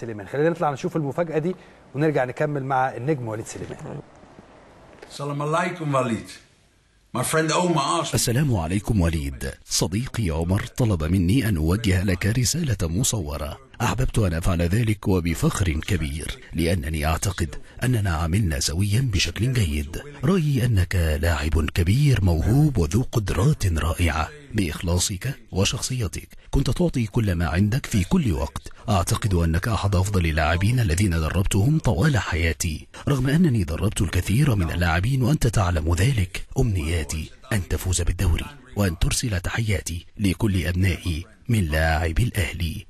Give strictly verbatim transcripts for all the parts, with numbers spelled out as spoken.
سليمان. خلينا نطلع نشوف المفاجأة دي ونرجع نكمل مع النجم وليد سليمان. السلام عليكم وليد. السلام عليكم وليد. صديقي عمر طلب مني أن أوجه لك رسالة مصورة. أحببت أن أفعل ذلك وبفخر كبير، لأنني أعتقد أننا عملنا سويا بشكل جيد. رأيي أنك لاعب كبير موهوب وذو قدرات رائعة. بإخلاصك وشخصيتك كنت تعطي كل ما عندك في كل وقت. أعتقد أنك أحد أفضل اللاعبين الذين دربتهم طوال حياتي، رغم أنني دربت الكثير من اللاعبين وأنت تعلم ذلك. أمنياتي أن تفوز بالدوري وأن ترسل تحياتي لكل أبنائي من لاعبي الأهلي.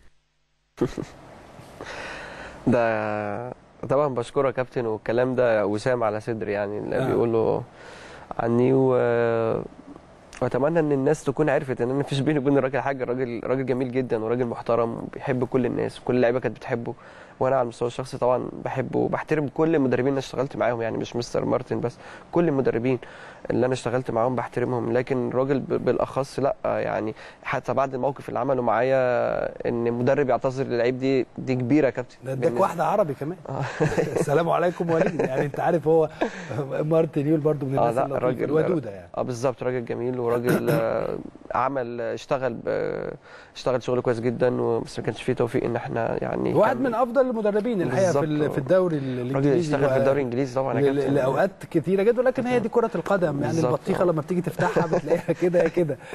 ده طبعا بشكره يا كابتن، والكلام ده وسام على صدري يعني اللي آه. بيقولوا عني، و... واتمنى ان الناس تكون عرفت ان انا مفيش بيني وبين الراجل حاجه. الراجل راجل جميل جدا وراجل محترم وبيحب كل الناس، كل اللعيبه كانت بتحبه، وانا على المستوى الشخصي طبعا بحبه وبحترم كل المدربين اللي اشتغلت معاهم، يعني مش مستر مارتن بس، كل المدربين اللي انا اشتغلت معاهم بحترمهم. لكن الراجل بالاخص لا، يعني حتى بعد الموقف اللي عمله معايا ان مدرب يعتذر للعيب، دي دي كبيره يا كابتن. ده اداك واحده عربي كمان. السلام عليكم وليد. يعني انت عارف هو مارتن يول برضو من الناس آه اللطيفه الودوده يعني. اه بالظبط، راجل جميل وراجل عمل اشتغل اشتغل شغل كويس جدا، بس ما كانش فيه توفيق ان احنا يعني واحد من افضل المدربين الحقيقه في في الدوري الانجليزي. راجل اشتغل في الدوري الانجليزي طبعا يا كابتن لاوقات كتيره جدا، ولكن هي دي كره القدم يعني. البطيخه لما بتيجي تفتحها بتلاقيها كده كده.